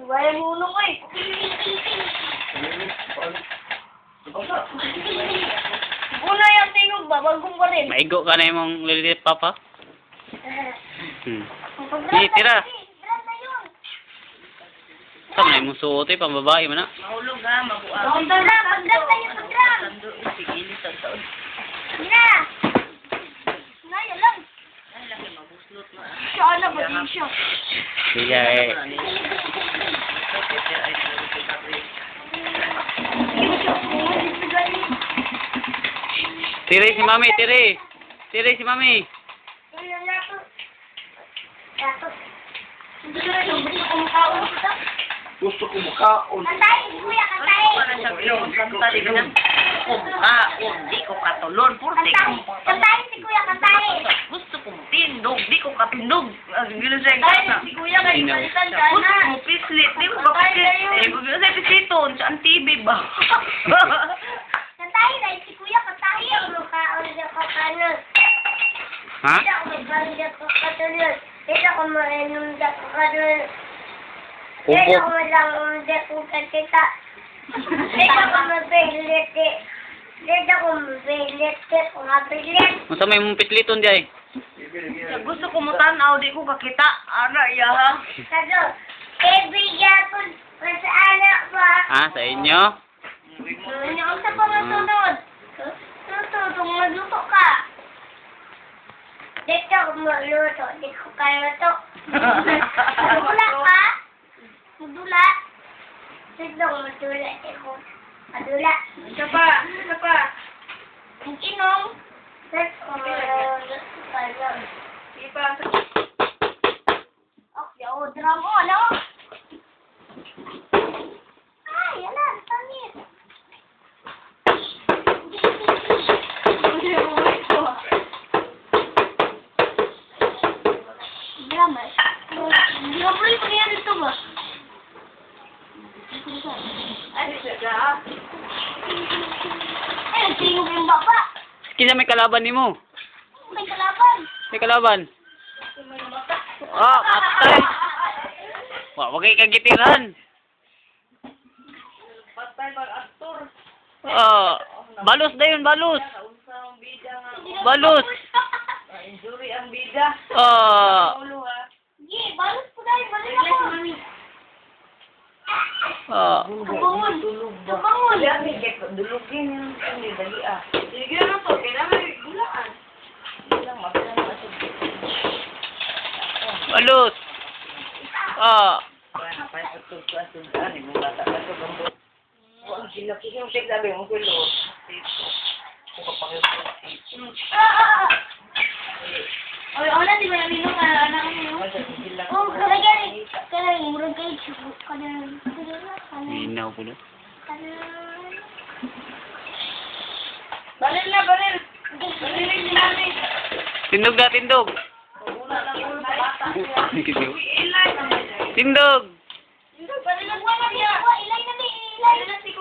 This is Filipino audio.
Wala nunong ko eh. Una yung tingog ba? Bagong pa rin. Maigo ka na yung lilit, Papa? Sige, tira. Saan na yung suot eh, pambabae mo na. Mahulog ha, mabuang. Pagdram tayo, pagdram. Tando, sige, taon. Hina. Hina, lang. Ay, laki, mabuslot mo. Siya na ba din siya? Sige eh. Tiri si Mami, tiri. Tiri si Mami. Gusto ko makaon. Kantahin, kuya, kantahin. Para siya kanta din na. Di ko katulon. Purti ko. Kantahin si kuya, kantahin. Gusto kong tindog. Di ko katindog. Gila siya yung Kantahin kanta. si kuya, kanipalitan ka Gusto na. ko pislit. Di ko kapislit. Gusto sa pisiton. Sa TV ba? Kantahin na si kuya, kantahin. Mukhaon siya ka kanon. Ha? Hindi ako magbalda ko kanon. Hindi ako mainunda ko kanon. Hindi ako malangunda ko kakita. Hindi ako mabilit eh. Hindi ako mabilit eh. Kung mabilit. Masa may mong pisliton di ay? Gusto ko mo tanaw. Di ko kakita. Ara, iya ha. Kaso, ibigyan ko sa anak ba? Ah, sa inyo? Ang sa pamasunod. Tututong magluto ka. Dito ako magluto. Di ko kaya to. Magdula ka? Magdula? Dito ako magdula. Di ko magdula. Isa pa. Isa pa. Mag-inom. Dito ako magdula. Sige pa. Oh, yaw, drama. Ano? Ay, yan na. Pangit. Drama. Hindi ko pwede pangyari dito ba? Ay, siya. Ay, nagtingog yung baba. Kaya may kalaban ni mo. May kalaban. May kalaban. Ah, patay. Wag kay kagitiran. Patay mag-aktor. Ah, balos na yun, balos. Unsang bida nga. Balos. Injury ang bida. Ah, Ulo ha. Sige, balos po tayo. Balos ako. ah. Kabangon. Tulog ba? Kabangon. Yan, may dulugin yung hindi dali ah. Sige na to, kailangan may gulaan. Hindi lang, magkano sa Balos. Ah. Kaya pa yung atog-atog-an, yung bata ka to gambot. Ang sinaki yung shake sabi mo kulo. Kung kapangil Oy, wala di ba namin nung anak mo? Oh, kalagyan eh. Kalagyan, murag kayo. Kalagyan. Hinaw ko na. Baril na, baril! Baril si mami! Tindog na, tindog. Una lang yung bata. Ilay naman. Tindog. Baril na, wala niya. Ilay na, ilay.